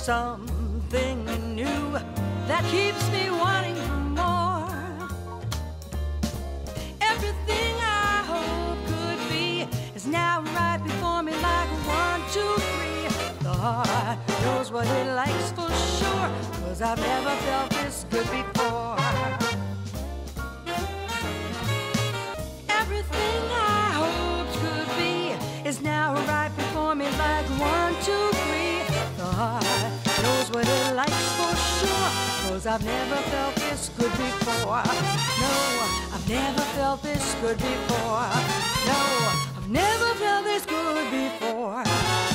something new that keeps me wanting more. Everything I hoped could be is now right before me like 1, 2, 3. The heart knows what it likes for sure, 'cause I've never felt this good before. Everything I hoped could be is now right before me like 1, 2, 3. The heart knows what it likes for sure, 'cause I've never felt this good before. No, I've never felt this good before. No, I've never felt this good before.